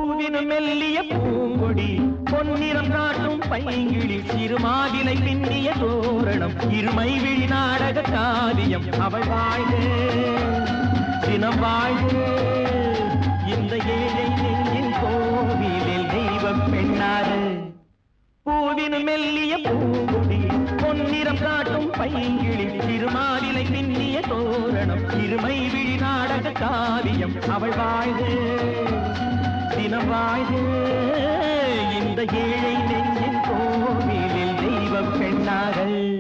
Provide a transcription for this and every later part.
பூவினும் மெல்லிய பூங்கொடி பொன்னிறம் காட்டும் பைங்கிழி சிறுமாதிலை பின்னிய தோரணம் இருமை விழி நாடக காவியம் அவள் வாழ்க தினம் வாழ்க இந்த ஏழை நெஞ்சின் கோவிலில் தெய்வ பெண்ணாக பூவினும் மெல்லிய பூங்கொடி பொன்னிறம் காட்டும் பைங்கிழி சிறுமாதிலை பின்னிய தோரணம் இருமை விழி நாடக காவியம் அவள் வாழ்க தினம் வாழ்க இந்த ஏழை நெஞ்சின் கோவிலில் தெய்வ பெண்ணாக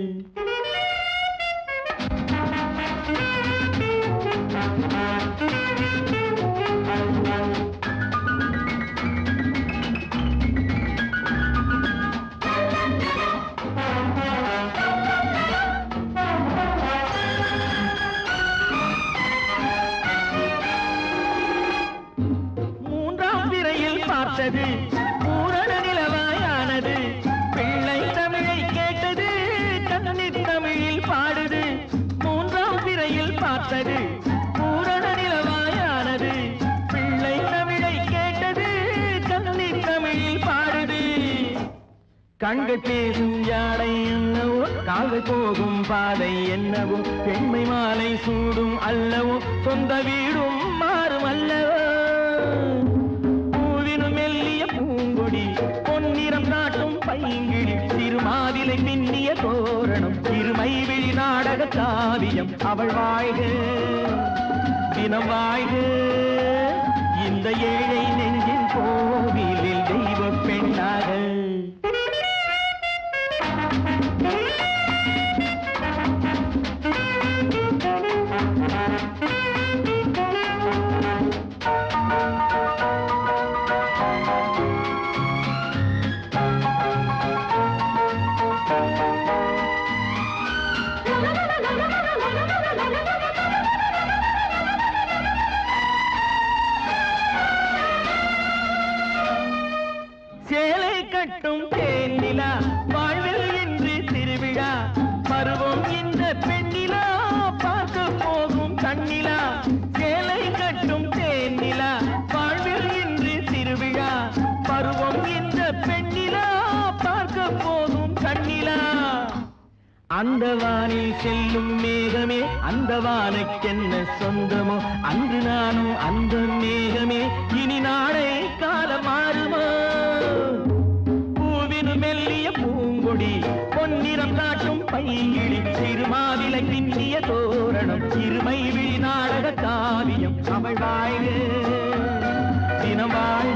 பூரண நிலவாயானது பிள்ளை தமிழை கேட்டது கண்ணீர் தமிழில் பாடுது மூன்றாம் பிறையில் பார்த்தது பூரண நிலவாயானது பிள்ளை தமிழை கேட்டது கண்ணீர் தமிழில் பாடுது கண்கள் பேசும் யாடை என்னவோ கால்கள் போகும் பாதை என்னவோ பெண்மை மாலை சூடும் அல்லவோ சொந்த வீடும் மாறும் அல்லவோ பொன்னிறம் காட்டும் பைங்கிழி சிறுமாதிலை பின்னிய தோரணம் இருமை விழி நாடக காவியம் அவள் வாழ்க தினம் வாழ்க இந்த ஏழை நெஞ்சின் கோவிலில் தெய்வ பெண்ணாக சேலை கட்டும் தேனிலா வாழ்வில் இன்று திருவிழா பருவம் இந்த பெண்ணிலா பார்க்க போகும் கண்ணிலா சேலை கட்டும் தேனிலா வாழ்வில் இன்று திருவிழா பருவம் இந்த பெண்ணிலா பார்க்க போகும் கண்ணிலா அந்த வானில் செல்லும் மேகமே அந்த வானுக்கென்ன சொந்தமோ அன்று நானும் அந்த மேகமே இனி நாளை காலம் மாறுமோ பூவினும் மெல்லிய பூங்கொடி பொன்னிறம் காட்டும் பைங்கிழி சிறுமாதிலை பின்னிய தோரணம் இருமை விழி நாடக காவியம் அவள் வாழ்க தினம் வாழ்க